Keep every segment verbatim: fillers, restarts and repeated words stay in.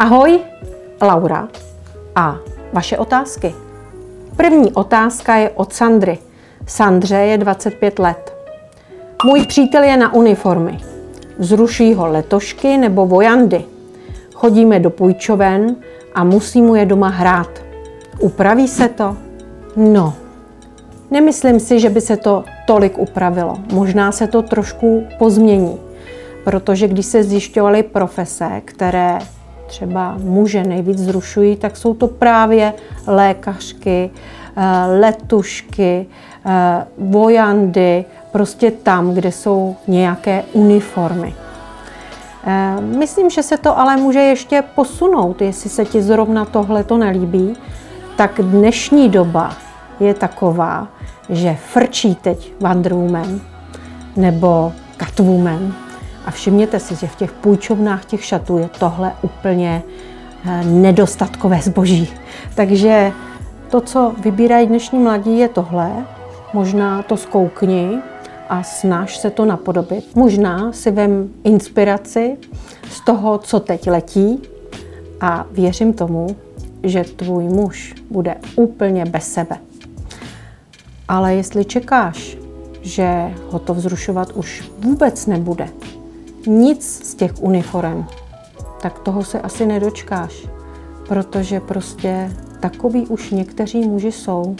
Ahoj, Laura a vaše otázky. První otázka je od Sandry. Sandře je dvacet pět let. Můj přítel je na uniformy. Zruší ho letošky nebo vojandy. Chodíme do půjčoven a musí mu je doma hrát. Upraví se to? No, nemyslím si, že by se to tolik upravilo. Možná se to trošku pozmění, protože když se zjišťovaly profese, které třeba muže nejvíc zrušují, tak jsou to právě lékařky, letušky, vojandy, prostě tam, kde jsou nějaké uniformy. Myslím, že se to ale může ještě posunout, jestli se ti zrovna tohle to nelíbí, tak dnešní doba je taková, že frčí teď Wonder Woman nebo Catwoman. A všimněte si, že v těch půjčovnách těch šatů je tohle úplně nedostatkové zboží. Takže to, co vybírají dnešní mladí, je tohle. Možná to zkoukni a snaž se to napodobit. Možná si vem inspiraci z toho, co teď letí, a věřím tomu, že tvůj muž bude úplně bez sebe. Ale jestli čekáš, že ho to vzrušovat už vůbec nebude, nic z těch uniforem, tak toho se asi nedočkáš, protože prostě takový už někteří muži jsou.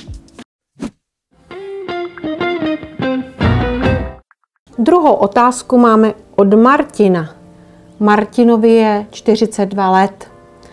Druhou otázku máme od Martina. Martinovi je čtyřicet dva let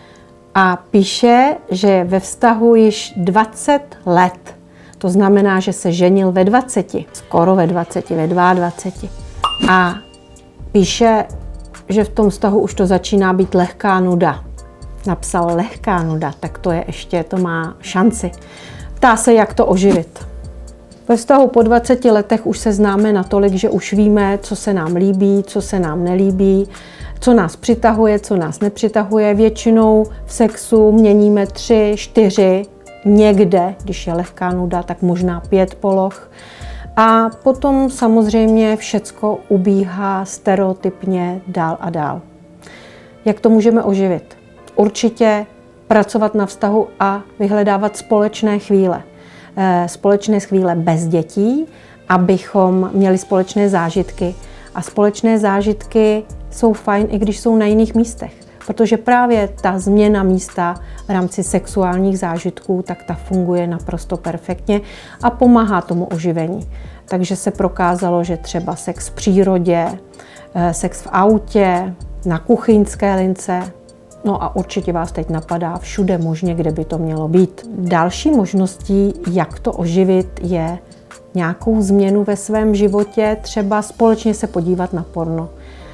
a píše, že je ve vztahu již dvacet let. To znamená, že se ženil ve dvaceti, skoro ve dvaceti, ve dvaceti dvou. A píše, že v tom vztahu už to začíná být lehká nuda. Napsal lehká nuda, tak to je ještě, to má šanci. Ptá se, jak to oživit. Ve vztahu po dvaceti letech už se známe natolik, že už víme, co se nám líbí, co se nám nelíbí, co nás přitahuje, co nás nepřitahuje. Většinou v sexu měníme tři, čtyři, někde, když je lehká nuda, tak možná pět poloh. A potom samozřejmě všecko ubíhá stereotypně dál a dál. Jak to můžeme oživit? Určitě pracovat na vztahu a vyhledávat společné chvíle. Společné chvíle bez dětí, abychom měli společné zážitky. A společné zážitky jsou fajn, i když jsou na jiných místech. Protože právě ta změna místa v rámci sexuálních zážitků, tak ta funguje naprosto perfektně a pomáhá tomu oživení. Takže se prokázalo, že třeba sex v přírodě, sex v autě, na kuchyňské lince, no a určitě vás teď napadá všude možně, kde by to mělo být. Další možností, jak to oživit, je nějakou změnu ve svém životě, třeba společně se podívat na porno.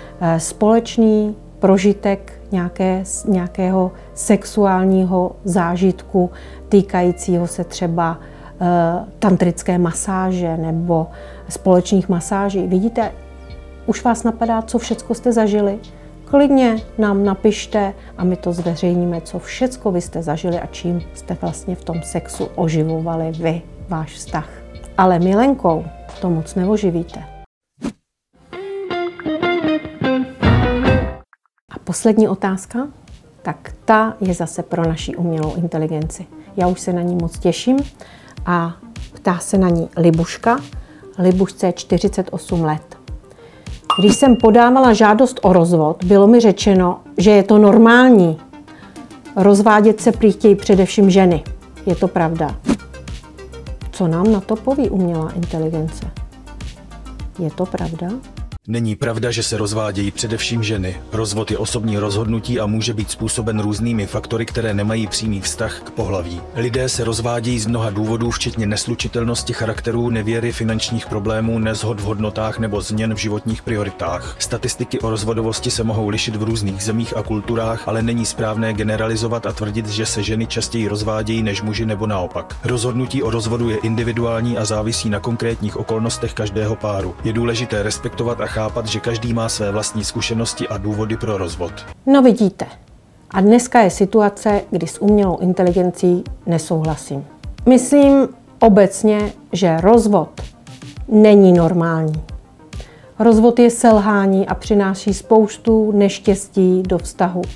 Společný prožitek nějaké, nějakého sexuálního zážitku týkajícího se třeba uh, tantrické masáže nebo společných masáží. Vidíte, už vás napadá, co všecko jste zažili? Klidně nám napište a my to zveřejníme, co všecko vy jste zažili a čím jste vlastně v tom sexu oživovali vy, váš vztah. Ale milenkou to moc neoživíte. A poslední otázka, tak ta je zase pro naši umělou inteligenci. Já už se na ní moc těším a ptá se na ní Libuška. Libušce je čtyřicet osm let. Když jsem podávala žádost o rozvod, bylo mi řečeno, že je to normální. Rozvádět se prý chtějí především ženy. Je to pravda? Co nám na to poví umělá inteligence? Je to pravda? Není pravda, že se rozvádějí především ženy. Rozvod je osobní rozhodnutí a může být způsoben různými faktory, které nemají přímý vztah k pohlaví. Lidé se rozvádějí z mnoha důvodů, včetně neslučitelnosti charakterů, nevěry, finančních problémů, neshod v hodnotách nebo změn v životních prioritách. Statistiky o rozvodovosti se mohou lišit v různých zemích a kulturách, ale není správné generalizovat a tvrdit, že se ženy častěji rozvádějí než muži nebo naopak. Rozhodnutí o rozvodu je individuální a závisí na konkrétních okolnostech každého páru. Je důležité respektovat a chápat, že každý má své vlastní zkušenosti a důvody pro rozvod. No vidíte. A dneska je situace, kdy s umělou inteligencí nesouhlasím. Myslím obecně, že rozvod není normální. Rozvod je selhání a přináší spoustu neštěstí do vztahu.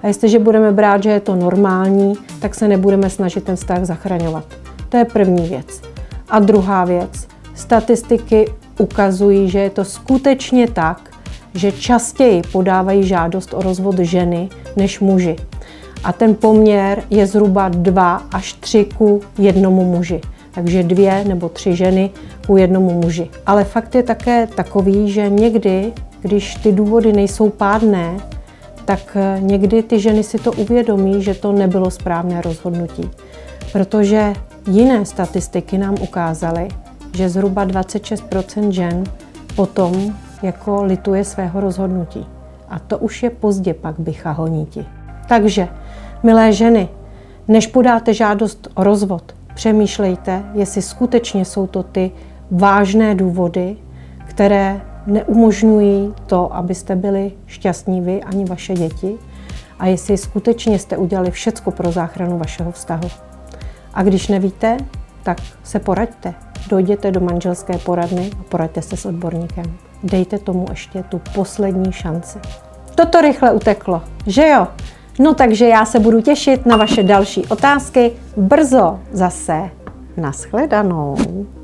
A jestliže budeme brát, že je to normální, tak se nebudeme snažit ten vztah zachraňovat. To je první věc. A druhá věc. Statistiky ukazují, že je to skutečně tak, že častěji podávají žádost o rozvod ženy než muži. A ten poměr je zhruba dva až tři ku jednomu muži. Takže dvě nebo tři ženy ku jednomu muži. Ale fakt je také takový, že někdy, když ty důvody nejsou pádné, tak někdy ty ženy si to uvědomí, že to nebylo správné rozhodnutí. Protože jiné statistiky nám ukázaly, že zhruba dvacet šest procent žen potom jako lituje svého rozhodnutí. A to už je pozdě pak bycha honíti. Takže, milé ženy, než podáte žádost o rozvod, přemýšlejte, jestli skutečně jsou to ty vážné důvody, které neumožňují to, abyste byli šťastní vy ani vaše děti, a jestli skutečně jste udělali všecko pro záchranu vašeho vztahu. A když nevíte, tak se poraďte. Dojděte do manželské poradny a poraďte se s odborníkem. Dejte tomu ještě tu poslední šanci. Toto rychle uteklo, že jo? No takže já se budu těšit na vaše další otázky. Brzo zase. Nashledanou.